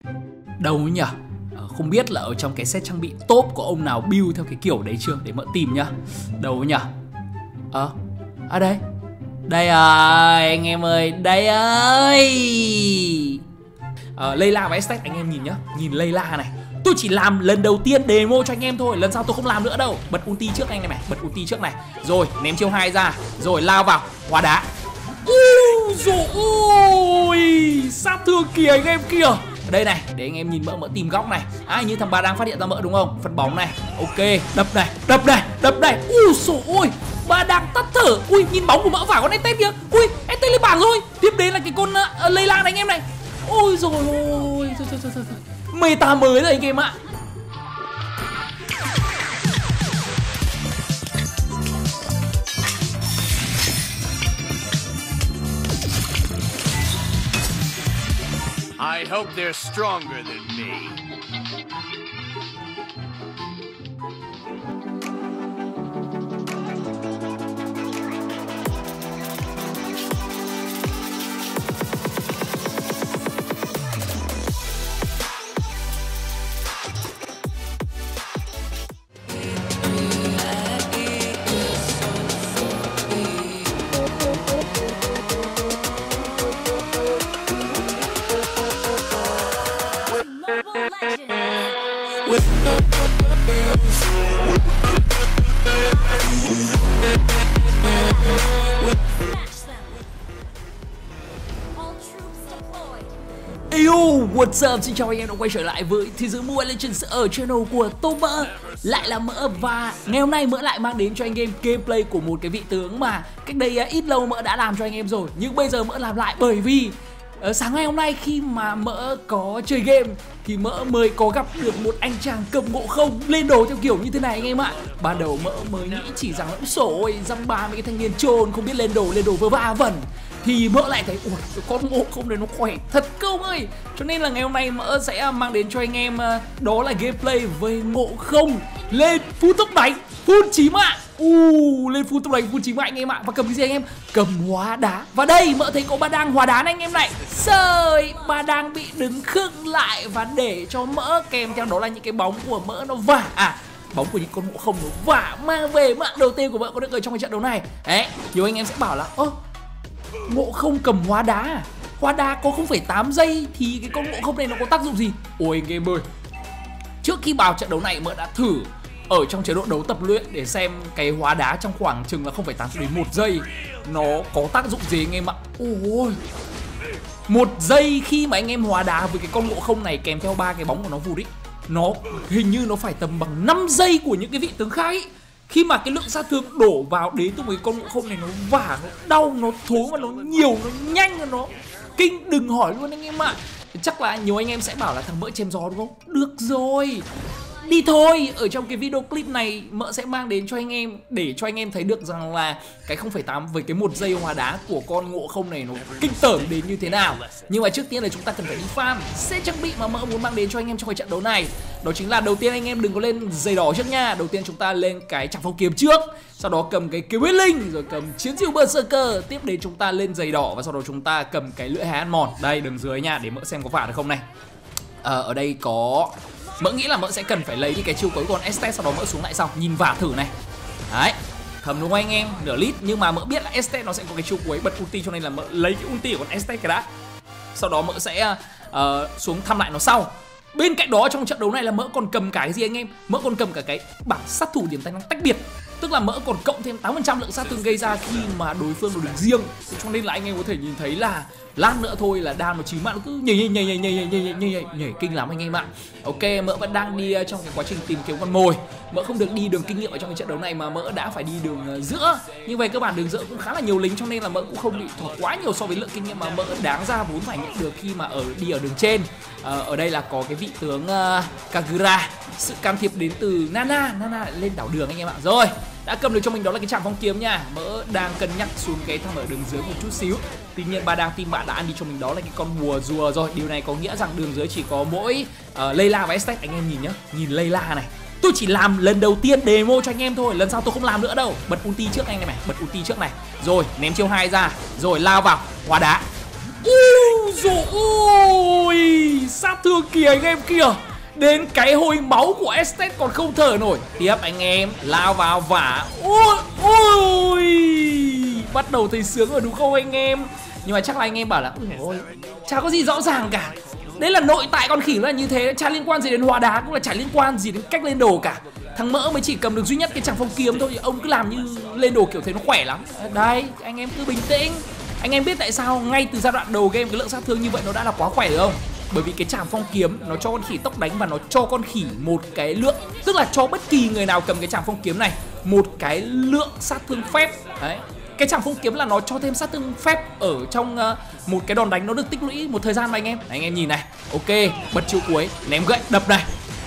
Đâu nhỉ? Không biết là ở trong cái set trang bị top có ông nào build theo cái kiểu đấy chưa, để mỡ tìm nhá. Đâu nhỉ? Đây. Đây rồi anh em ơi, đây ơi. Layla và Estet anh em nhìn nhá. Nhìn Layla này, tôi chỉ làm lần đầu tiên demo cho anh em thôi, lần sau tôi không làm nữa đâu. Bật ulti trước anh em này, bật ulti trước này. Rồi ném chiêu 2 ra, rồi lao vào hóa đá. Rồi ôi, sát thương kìa anh em kìa. Đây này, để anh em nhìn mỡ tìm góc này. Như thằng Ba đang phát hiện ra mỡ đúng không? Phân bóng này, ok, đập này, đập này, đập này. Trời ơi, Ba đang tắt thở. Ui, nhìn bóng của mỡ phải con Estet kìa. Ui, Estet lên bảng rồi. Tiếp đến là cái con Layla này anh em này. Ôi rồi ôi, thôi. Meta mới rồi anh em ạ. I hope they're stronger than me. Yo, what's up? Xin chào anh em đã quay trở lại với Thế giới Mobile Legends ở channel của Tô Mỡ. Lại là Mỡ và ngày hôm nay Mỡ lại mang đến cho anh em gameplay của một cái vị tướng mà cách đây ít lâu Mỡ đã làm cho anh em rồi. Nhưng bây giờ Mỡ làm lại bởi vì sáng ngày hôm nay khi mà Mỡ có chơi game thì Mỡ mới có gặp được một anh chàng cầm ngộ không lên đồ theo kiểu như thế này anh em ạ. Ban đầu Mỡ mới nghĩ chỉ rằng là sổ ơi, dăm ba mấy cái thanh niên trồn không biết lên đồ vơ va vẩn. Thì Mỡ lại thấy ui, con ngộ không này nó khỏe thật công ơi. Cho nên là ngày hôm nay Mỡ sẽ mang đến cho anh em đó là gameplay với ngộ không lên full tốc đánh, full chí mạng. Lên full tốc đánh, full chí mạng anh em ạ. Và cầm cái gì anh em? Cầm hóa đá. Và đây Mỡ thấy có Ba đang hóa đá này anh em này. Trời, Ba đang bị đứng khựng lại và để cho Mỡ kèm theo đó là những cái bóng của Mỡ nó vả. Bóng của những con ngộ không nó vả mang về mạng đầu tiên của Mỡ có được ở trong cái trận đấu này. Đấy, nhiều anh em sẽ bảo là ngộ không cầm hóa đá à? Hóa đá có 0,8 giây thì cái con ngộ không này nó có tác dụng gì? Ôi anh em ơi, trước khi vào trận đấu này Mỡ đã thử ở trong chế độ đấu tập luyện để xem cái hóa đá trong khoảng chừng là 0,8 đến 1 giây nó có tác dụng gì anh em ạ. Ôi, 1 giây khi mà anh em hóa đá với cái con ngộ không này kèm theo 3 cái bóng của nó vụt ý, nó hình như nó phải tầm bằng 5 giây của những cái vị tướng khác ý. Khi mà cái lượng sát thương đổ vào đến từ một cái con ngộ không này nó vả, nó đau, nó thối và nó nhiều, nó nhanh, nó kinh đừng hỏi luôn anh em ạ. Chắc là nhiều anh em sẽ bảo là thằng Mỡ chém gió đúng không? Được rồi, đi thôi. Ở trong cái video clip này Mỡ sẽ mang đến cho anh em để cho anh em thấy được rằng là cái 0,8 với cái 1 giây hóa đá của con ngộ không này nó kinh tởm đến như thế nào. Nhưng mà trước tiên là chúng ta cần phải đi farm set trang bị mà Mỡ muốn mang đến cho anh em trong cái trận đấu này. Đó chính là đầu tiên anh em đừng có lên giày đỏ trước nha. Đầu tiên chúng ta lên cái chạm phong kiếm trước, sau đó cầm cái kiếm huyết linh, rồi cầm chiến diệu berserker. Tiếp đến chúng ta lên giày đỏ và sau đó chúng ta cầm cái lưỡi hái ăn mòn. Đây đường dưới nha, để Mỡ xem có vả được không này. Ở đây có, Mỡ nghĩ là Mỡ sẽ cần phải lấy đi cái chiêu cuối con Estet, sau đó Mỡ xuống lại sau nhìn vả thử này. Đấy, thầm đúng không anh em, nửa lít. Nhưng mà Mỡ biết là Estet nó sẽ có cái chiêu cuối bật ulti, cho nên là Mỡ lấy cái ulti của con Estet cái đã. Sau đó Mỡ sẽ xuống thăm lại nó sau. Bên cạnh đó trong trận đấu này là Mỡ còn cầm cái gì anh em? Mỡ còn cầm cả cái bảng sát thủ điểm tay năng tách biệt. Tức là Mỡ còn cộng thêm 8% lượng sát thương gây ra khi mà đối phương được riêng. Cho nên là anh em có thể nhìn thấy là lát nữa thôi là đam nó chí mạng nó cứ nhảy kinh lắm anh em ạ. Ok, Mỡ vẫn đang đi trong cái quá trình tìm kiếm con mồi. Mỡ không được đi đường kinh nghiệm ở trong cái trận đấu này mà Mỡ đã phải đi đường giữa. Nhưng về cơ bản đường giữa cũng khá là nhiều lính, cho nên là Mỡ cũng không bị thua quá nhiều so với lượng kinh nghiệm mà Mỡ đáng ra vốn phải nhận được khi mà đi ở đường trên. Ở đây là có cái vị tướng Kagura, sự can thiệp đến từ Nana lên đảo đường anh em ạ. Rồi, đã cầm được cho mình đó là cái trạm phong kiếm nha. Mỡ đang cân nhắc xuống cái thằng ở đường dưới một chút xíu. Tuy nhiên Ba đang team bạn đã ăn đi cho mình đó là cái con bùa rùa rồi. Điều này có nghĩa rằng đường dưới chỉ có mỗi Layla và Estet. Anh em nhìn nhá, nhìn Layla này, tôi chỉ làm lần đầu tiên demo cho anh em thôi, lần sau tôi không làm nữa đâu. Bật ulti trước anh em này, bật ulti trước này, rồi ném chiêu 2 ra, rồi lao vào hóa đá. Dồi ôi, sát thương kìa anh em kìa. Đến cái hồi máu của Estes còn không thở nổi. Tiếp anh em, lao vào vả. Ôi ôi, bắt đầu thấy sướng rồi đúng không anh em? Nhưng mà chắc là anh em bảo là ôi, chả có gì rõ ràng cả. Đấy là nội tại con khỉ nó là như thế, chả liên quan gì đến hóa đá, cũng là chả liên quan gì đến cách lên đồ cả. Thằng Mỡ mới chỉ cầm được duy nhất cái chàng phong kiếm thôi, ông cứ làm như lên đồ kiểu thế nó khỏe lắm. Đây, anh em cứ bình tĩnh. Anh em biết tại sao ngay từ giai đoạn đầu game cái lượng sát thương như vậy nó đã là quá khỏe rồi không? Bởi vì cái chàng phong kiếm nó cho con khỉ tốc đánh và nó cho con khỉ một cái lượng, tức là cho bất kỳ người nào cầm cái chàng phong kiếm này một cái lượng sát thương phép. Đấy, cái chàng phong kiếm là nó cho thêm sát thương phép ở trong một cái đòn đánh, nó được tích lũy một thời gian mà anh em. Đấy, anh em nhìn này, ok, bật chiêu cuối, ném gậy đập này.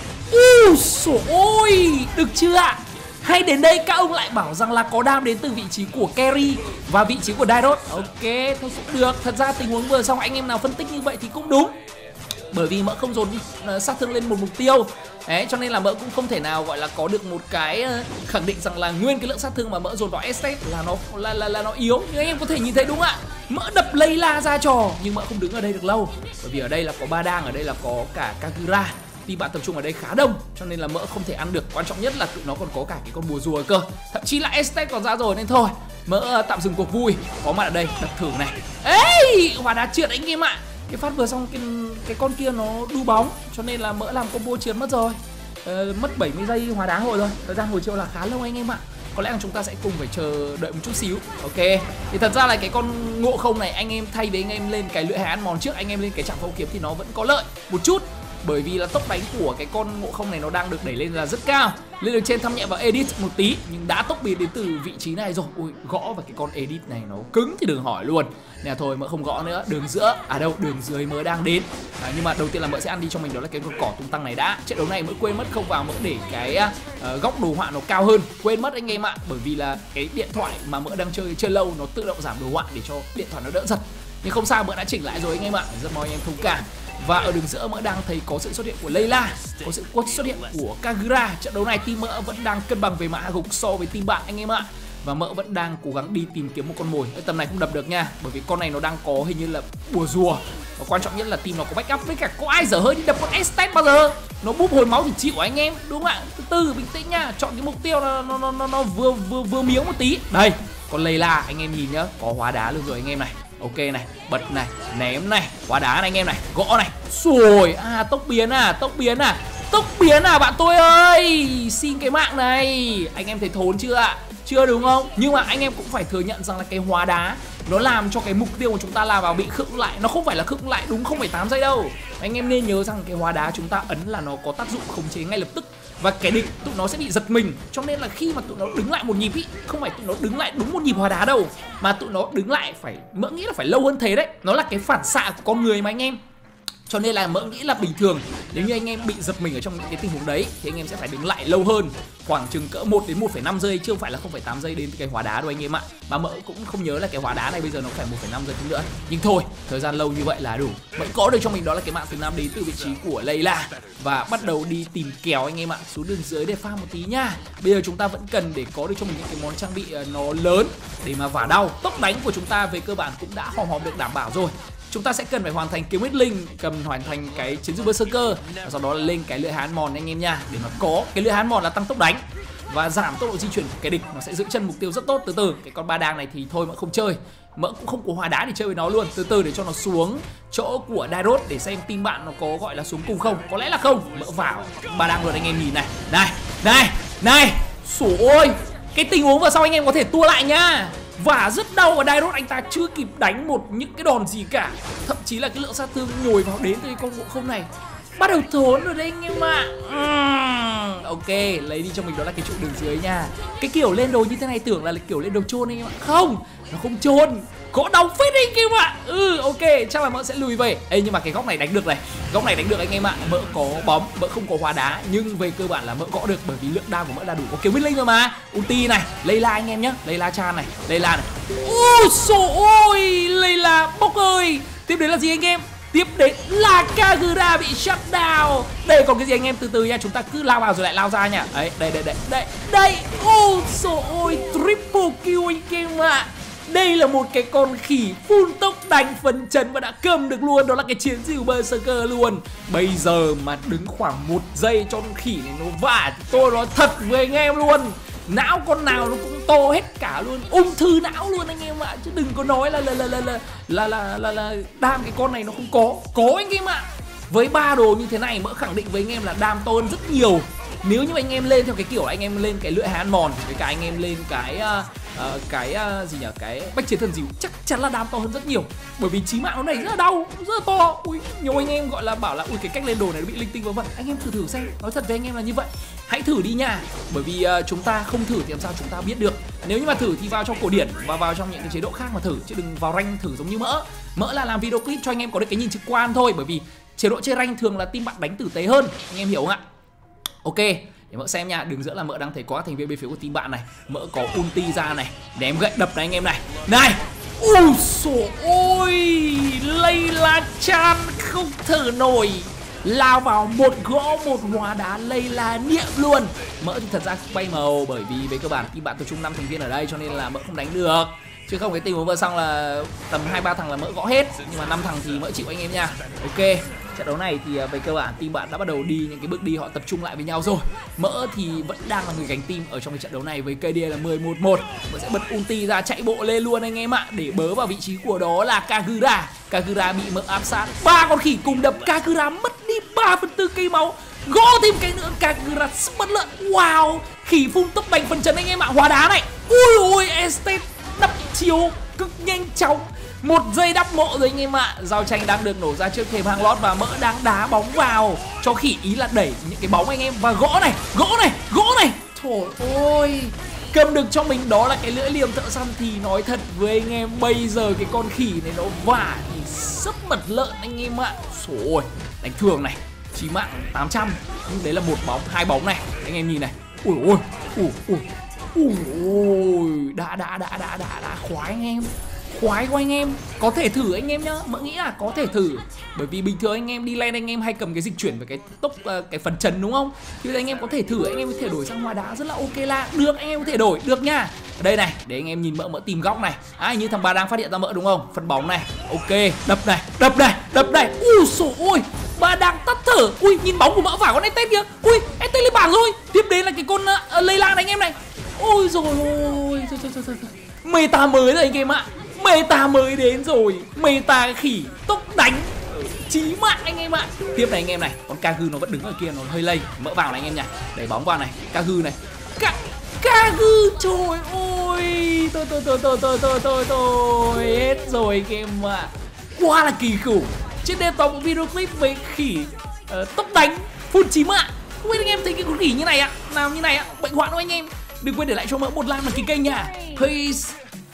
Trời ơi, được chưa ạ? Hay đến đây các ông lại bảo rằng là có đam đến từ vị trí của carry và vị trí của Dairot. Ok, thôi cũng được. Thật ra tình huống vừa xong anh em nào phân tích như vậy thì cũng đúng. Bởi vì Mỡ không dồn sát thương lên một mục tiêu. Đấy, cho nên là Mỡ cũng không thể nào gọi là có được một cái khẳng định rằng là nguyên cái lượng sát thương mà Mỡ dồn vào Estes là nó yếu. Nhưng anh em có thể nhìn thấy đúng ạ. Mỡ đập Layla ra trò nhưng Mỡ không đứng ở đây được lâu. Bởi vì ở đây là có Ba Đang, ở đây là có cả Kagura. Team bạn tập trung ở đây khá đông cho nên là Mỡ không thể ăn được. Quan trọng nhất là tụi nó còn có cả cái con bùa rùa cơ. Thậm chí là Estes còn ra rồi nên thôi Mỡ tạm dừng cuộc vui. Có mặt ở đây đập thử này. Ê, hóa đá trượt anh em ạ. Cái phát vừa xong cái con kia nó đu bóng cho nên là Mỡ làm combo trượt mất rồi. Mất 70 giây hóa đá hồi rồi. Thời gian hồi chiều là khá lâu anh em ạ. Có lẽ là chúng ta sẽ cùng phải chờ đợi một chút xíu. Ok, thì thật ra là cái con ngộ không này anh em thay vì anh em lên cái lưỡi hái ăn mòn trước, anh em lên cái chạm phong kiếm thì nó vẫn có lợi một chút. Bởi vì là tốc đánh của cái con ngộ không này nó đang được đẩy lên là rất cao. Lên được trên thăm nhẹ vào edit một tí. Nhưng đã tốc biến đến từ vị trí này rồi. Ui, gõ vào cái con edit này nó cứng thì đừng hỏi luôn. Nè thôi Mỡ không gõ nữa. Đường giữa, à đâu, đường dưới Mỡ đang đến. Nhưng mà đầu tiên là Mỡ sẽ ăn đi cho mình đó là cái con cỏ tung tăng này đã. Trận đấu này Mỡ quên mất không vào Mỡ để cái góc đồ họa nó cao hơn. Quên mất anh em ạ. Bởi vì là cái điện thoại mà Mỡ đang chơi lâu nó tự động giảm đồ họa để cho điện thoại nó đỡ giật. Nhưng không sao, Mỡ đã chỉnh lại rồi anh em ạ. Rất mong anh em thông cảm. Và ở đường giữa Mỡ đang thấy có sự xuất hiện của Layla, có sự xuất hiện của Kagura. Trận đấu này team Mỡ vẫn đang cân bằng về mã gục so với team bạn anh em ạ. Và Mỡ vẫn đang cố gắng đi tìm kiếm một con mồi. Ở tầm này không đập được nha, bởi vì con này nó đang có hình như là bùa rùa. Và quan trọng nhất là team nó có backup, với cả có ai dở hơi đi đập con Estes bao giờ. Nó búp hồi máu thì chịu anh em, đúng không ạ? Từ từ bình tĩnh nha, chọn cái mục tiêu nó vừa miếng một tí. Đây, con Layla anh em nhìn nhá, có hóa đá luôn rồi anh em này. Ok này, bật này, ném này, hóa đá này anh em này, gõ này. Rồi, tốc biến tốc biến à bạn tôi ơi. Xin cái mạng này. Anh em thấy thốn chưa ạ? Chưa đúng không? Nhưng mà anh em cũng phải thừa nhận rằng là cái hóa đá nó làm cho cái mục tiêu của chúng ta làm vào bị khựng lại. Nó không phải là khựng lại đúng 0,8 giây đâu. Anh em nên nhớ rằng cái hóa đá chúng ta ấn là nó có tác dụng khống chế ngay lập tức. Và kẻ địch tụi nó sẽ bị giật mình. Cho nên là khi mà tụi nó đứng lại một nhịp ý, không phải tụi nó đứng lại đúng một nhịp hóa đá đâu, mà tụi nó đứng lại phải, Mỡ nghĩ là phải lâu hơn thế đấy. Nó là cái phản xạ của con người mà anh em. Cho nên là Mỡ nghĩ là bình thường nếu như anh em bị giật mình ở trong những cái tình huống đấy thì anh em sẽ phải đứng lại lâu hơn, khoảng chừng cỡ 1 đến 1,5 giây, chứ không phải là 0,8 giây đến cái hóa đá đâu anh em ạ. Mà Mỡ cũng không nhớ là cái hóa đá này bây giờ nó phải 1,5 giây nữa. Nhưng thôi, thời gian lâu như vậy là đủ. Mỡ có được cho mình đó là cái mạng thứ 5 đến từ vị trí của Layla. Và bắt đầu đi tìm kèo anh em ạ, xuống đường dưới để farm một tí nha. Bây giờ chúng ta vẫn cần để có được cho mình những cái món trang bị nó lớn để mà vả đau. Tốc đánh của chúng ta về cơ bản cũng đã hòm được đảm bảo rồi. Chúng ta sẽ cần phải hoàn thành kiếm huyết linh, hoàn thành cái chiến dụ berserker, và sau đó là lên cái lưỡi hái ăn mòn anh em nha. Để mà có cái lưỡi hái ăn mòn là tăng tốc đánh và giảm tốc độ di chuyển của cái địch, nó sẽ giữ chân mục tiêu rất tốt. Từ từ, cái con Ba Đang này thì thôi Mỡ không chơi. Mỡ cũng không có hóa đá để chơi với nó luôn. Từ từ để cho nó xuống chỗ của Dairot để xem team bạn nó có gọi là xuống cùng không. Có lẽ là không. Mỡ vào Ba Đang luôn anh em nhìn này. Này. Sủa ôi, cái tình huống vừa sau anh em có thể tua lại nhá. Và rất đau, và Dairot anh ta chưa kịp đánh những cái đòn gì cả. Thậm chí là cái lượng sát thương nhồi vào đến từ cái con ngộ không này bắt đầu thốn rồi đấy anh em ạ. Ok, lấy đi cho mình đó là cái trụ đường dưới nha. Cái kiểu lên đồ như thế này tưởng là kiểu lên đồ chôn anh em ạ. Không, nó không chôn, có đau phết anh em ạ. Ok, chắc là Mỡ sẽ lùi về. Ê, nhưng mà cái góc này đánh được này, góc này đánh được anh em ạ. Mỡ có bóng, Mỡ không có hóa đá, nhưng về cơ bản là Mỡ gõ được bởi vì lượng đam của Mỡ là đủ. Có kiếm huyết linh rồi mà. Ulti này, Layla anh em nhá, Layla Chan này, Layla này. Ôi trời ơi, Layla bốc ơi. Tiếp đến là gì anh em? Tiếp đến là Kagura bị shut down. Đây còn cái gì anh em, từ từ nha, chúng ta cứ lao vào rồi lại lao ra nha. Đấy, đây. Ôi trời ơi, triple kill anh em ạ. Đây là một cái con khỉ full tốc đánh phấn chấn và đã cầm được luôn. Đó là cái chiến dịu Berserker luôn. Bây giờ mà đứng khoảng 1 giây cho con khỉ này nó vả thì tôi nói thật với anh em luôn, não con nào nó cũng to hết cả luôn, ung thư não luôn anh em ạ. Chứ đừng có nói là đam cái con này nó không có anh em ạ. Với 3 đồ như thế này Mỡ khẳng định với anh em là đam to hơn rất nhiều. Nếu như anh em lên theo cái kiểu anh em lên cái lưỡi hái ăn mòn với cả anh em lên cái gì nhỉ, cái bách chiến thần dịu, chắc chắn là đam to hơn rất nhiều. Bởi vì chí mạng nó này rất là đau, rất là to. Ui, nhiều anh em gọi là bảo là ui cái cách lên đồ này nó bị linh tinh vớ vẩn. Anh em thử xem, nói thật với anh em là như vậy. Hãy thử đi nha. Bởi vì chúng ta không thử thì làm sao chúng ta biết được. Nếu như mà thử thì vào trong cổ điển và vào trong những cái chế độ khác mà thử, chứ đừng vào rank thử giống như Mỡ là làm video clip cho anh em có được cái nhìn trực quan thôi. Bởi vì chế độ chơi rank thường là team bạn đánh tử tế hơn, anh em hiểu không ạ? Ok, để Mỡ xem nha. Đường giữa là Mỡ đang thấy có thành viên bên phía của team bạn này. Mỡ có ulti ra này, ném gậy đập này anh em này. Này, ui xổ ôi, Layla Chan không thở nổi, lao vào một gõ một hóa đá Layla niệm luôn. Mỡ thì thật ra bay màu, bởi vì về cơ bản team bạn tập trung 5 thành viên ở đây cho nên là Mỡ không đánh được. Chứ không cái tình vừa xong là tầm 2-3 thằng là Mỡ gõ hết. Nhưng mà 5 thằng thì Mỡ chịu anh em nha. Ok, trận đấu này thì về cơ bản team bạn đã bắt đầu đi những cái bước đi họ tập trung lại với nhau rồi. Mỡ thì vẫn đang là người gánh team ở trong cái trận đấu này với KD là 11-1. Mỡ sẽ bật ulti ra chạy bộ lên luôn anh em ạ, để bớ vào vị trí của đó là Kagura. Kagura bị Mỡ áp sát, 3 con khỉ cùng đập Kagura mất đi 3/4 cây máu. Gõ thêm cái nữa Kagura mất lợn. Wow, khỉ phun tốc đánh phần chân anh em ạ. Hóa đá này, ui ôi, Estate đắp chiếu cực nhanh chóng. 1 giây đắp mộ rồi anh em ạ. Giao tranh đang được nổ ra trước thềm hang lót và Mỡ đang đá bóng vào cho khỉ, ý là đẩy những cái bóng anh em. Và gõ này, gõ này, gõ này. Trời ơi, cầm được cho mình đó là cái lưỡi liềm thợ săn. Thì nói thật với anh em, bây giờ cái con khỉ này nó vả thì sấp mật lợn anh em ạ. Trời ơi, đánh thường này, chí mạng 800. Nhưng đấy là 1 bóng, 2 bóng này. Anh em nhìn này. Ui ôi, ui, đã khoái anh em. Khoái của anh em, có thể thử anh em nhá. Mỡ nghĩ là có thể thử. Bởi vì bình thường anh em đi lên anh em hay cầm cái dịch chuyển với cái tốc cái phần trần đúng không? Thì anh em có thể thử, anh em có thể đổi sang hóa đá rất là ok là được, anh em có thể đổi được nha. Ở đây này, để anh em nhìn Mỡ tìm góc này. Như thằng bà đang phát hiện ra Mỡ đúng không? Phân bóng này, ok, đập này, đập này, đập này. Ui dồi ôi, bà đang tắt thở. Ui, nhìn bóng của Mỡ vào con Estate kìa. Ui, Estate lên bảng rồi. Tiếp đến là cái con Layla này anh em này. Ôi dồi ôi, thôi. Meta mới rồi anh em ạ. Meta mới đến rồi. Meta khỉ tốc đánh chí mạng anh em ạ. Tiếp này anh em này, con Kagu nó vẫn đứng ở kia, nó hơi lây. Mỡ vào này anh em nhỉ, đẩy bóng vào này. Kagu này, Kagu, trời ơi, tôi hết rồi anh em ạ. Quá là kỳ khủng. Trên đây có một video clip về khỉ tốc đánh full chí mạng. Không biết anh em thấy cái con khỉ như này ạ, nào như này ạ, bệnh hoạn đâu anh em. Đừng quên để lại cho Mỡ một like đăng ký kênh nha. Peace.